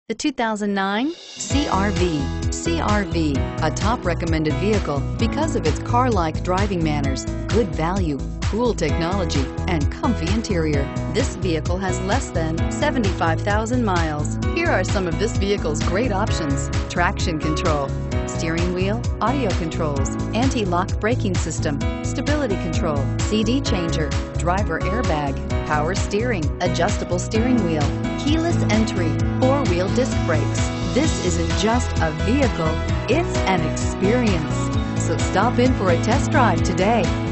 The 2009 CR-V. CR-V, a top recommended vehicle because of its car-like driving manners, good value, cool technology, and comfy interior. This vehicle has less than 75,000 miles. Here are some of this vehicle's great options: traction control, steering wheel audio controls, anti-lock braking system, stability control, CD changer, driver airbag, power steering, adjustable steering wheel, keyless entry, four-wheel disc brakes. This isn't just a vehicle, it's an experience. So stop in for a test drive today.